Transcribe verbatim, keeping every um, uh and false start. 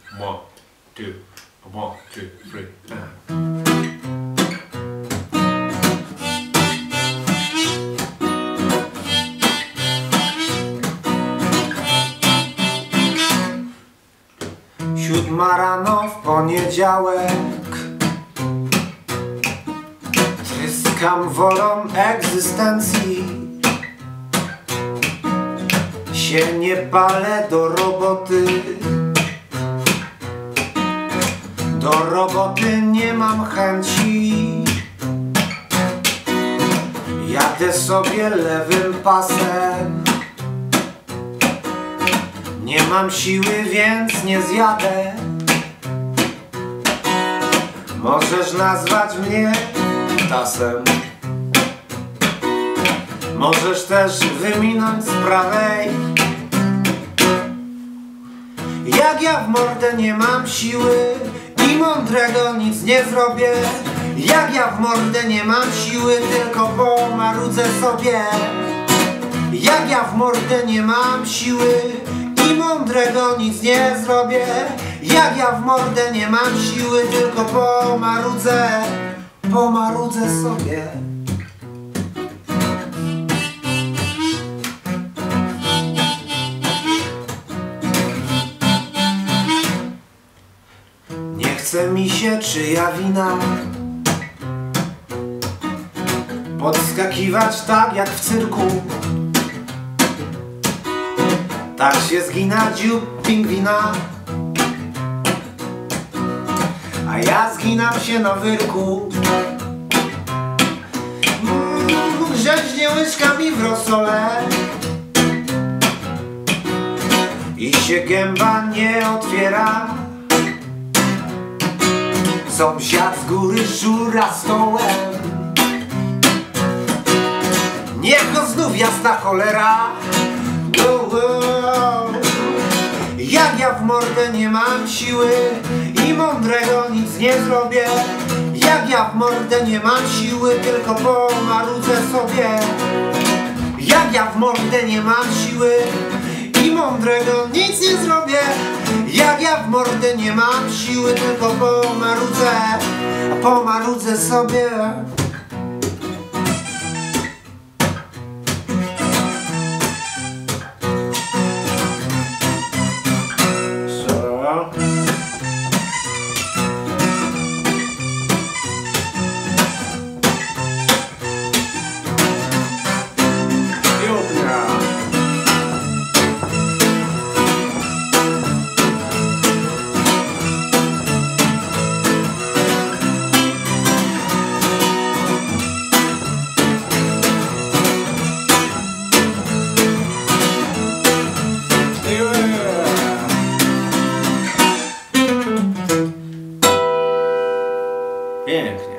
One, two, one, two, three, and. Siódma rano w poniedziałek, tryskam wolą egzystencji. Się nie palę do roboty, do roboty nie mam chęci. Jadę sobie lewym pasem, nie mam siły, więc nie zjadę. Możesz nazwać mnie tasem, możesz też wyminąć z prawej. Jak ja w mordę nie mam siły i mądrego nic nie zrobię. Jak ja w mordę nie mam siły, tylko pomarudzę sobie. Jak ja w mordę nie mam siły i mądrego nic nie zrobię. Jak ja w mordę nie mam siły, tylko pomarudzę, pomarudzę sobie. Nie chce mi się czyja wina podskakiwać tak jak w cyrku. Tak się zgina dziób pingwina, a ja zginam się na wyrku. Mm, grzęźnie łyżkami w rosole i się gęba nie otwiera. Sąsiad z góry żura stołem, niech go znów jasna cholera. Jak ja w mordę nie mam siły i mądrego nic nie zrobię. Jak ja w mordę nie mam siły, tylko pomarudzę sobie. Jak ja w mordę nie mam siły i mądrego nic nie zrobię. Jak ja w mordę nie mam siły, tylko pomarudzę, pomarudzę sobie. Pięknie.